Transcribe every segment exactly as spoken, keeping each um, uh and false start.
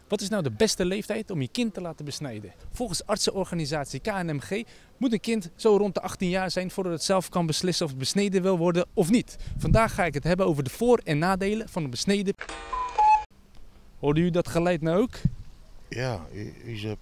Wat is nou de beste leeftijd om je kind te laten besnijden? Volgens artsenorganisatie K N M G moet een kind zo rond de achttien jaar zijn voordat het zelf kan beslissen of het besneden wil worden of niet. Vandaag ga ik het hebben over de voor- en nadelen van een besneden. Hoorde u dat geluid nou ook? Ja, u zegt.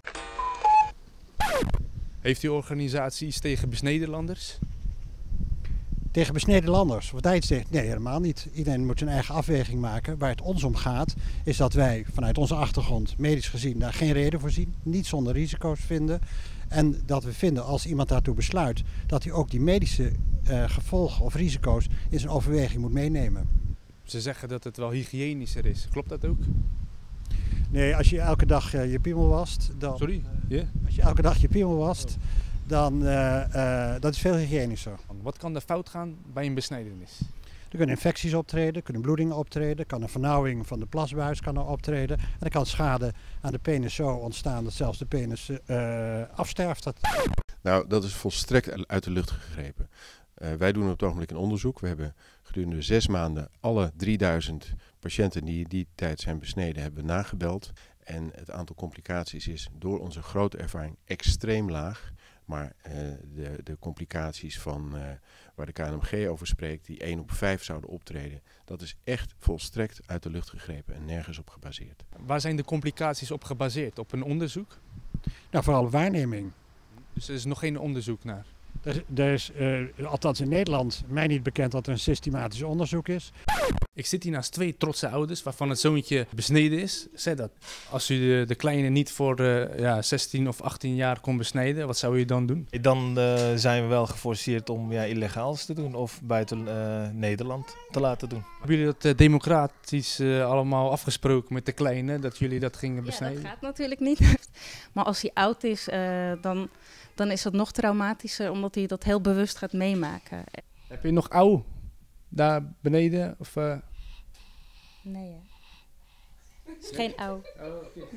Heeft uw organisatie iets tegen besnedenlanders? Tegen besneden landers, wat hij iets zegt, nee, helemaal niet. Iedereen moet zijn eigen afweging maken. Waar het ons om gaat, is dat wij vanuit onze achtergrond, medisch gezien, daar geen reden voor zien. Niet zonder risico's vinden. En dat we vinden, als iemand daartoe besluit, dat hij ook die medische uh, gevolgen of risico's in zijn overweging moet meenemen. Ze zeggen dat het wel hygiënischer is. Klopt dat ook? Nee, als je elke dag uh, je piemel wast, dan, Sorry? Yeah. als je elke dag je piemel wast, dan uh, uh, dat is veel hygiënischer. Wat kan er fout gaan bij een besnijdenis? Er kunnen infecties optreden, kunnen bloedingen optreden, kan een vernauwing van de plasbuis kan er optreden. En er kan schade aan de penis zo ontstaan dat zelfs de penis uh, afsterft. Nou, dat is volstrekt uit de lucht gegrepen. Uh, wij doen op het ogenblik een onderzoek. We hebben gedurende zes maanden alle drieduizend patiënten die in die tijd zijn besneden hebben nagebeld. En het aantal complicaties is door onze grote ervaring extreem laag. Maar uh, de, de complicaties van uh, waar de K N M G over spreekt, die één op vijf zouden optreden, dat is echt volstrekt uit de lucht gegrepen en nergens op gebaseerd. Waar zijn de complicaties op gebaseerd? Op een onderzoek? Nou, vooral waarneming. Dus er is nog geen onderzoek naar? Er is, er is uh, althans in Nederland, mij niet bekend dat er een systematisch onderzoek is. Ik zit hier naast twee trotse ouders waarvan het zoontje besneden is. Zeg dat. Als u de, de kleine niet voor uh, ja, zestien of achttien jaar kon besnijden, wat zou u dan doen? Dan uh, zijn we wel geforceerd om ja, illegaals te doen of buiten uh, Nederland te laten doen. Hebben jullie dat uh, democratisch uh, allemaal afgesproken met de kleine, dat jullie dat gingen besnijden? Ja, dat gaat natuurlijk niet. Maar als hij oud is, uh, dan, dan is dat nog traumatischer, omdat hij dat heel bewust gaat meemaken. Heb je nog ouw daar beneden? Of, uh... Nee, hè. Het is geen ouw. Oh, okay.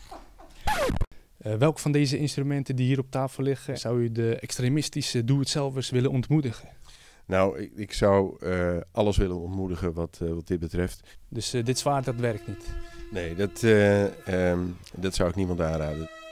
Nee. Uh, welk van deze instrumenten die hier op tafel liggen, zou u de extremistische doe-het-zelvers willen ontmoedigen? Nou, ik, ik zou uh, alles willen ontmoedigen wat, uh, wat dit betreft. Dus uh, dit zwaard, dat werkt niet? Nee, dat, uh, um, dat zou ik niemand aanraden.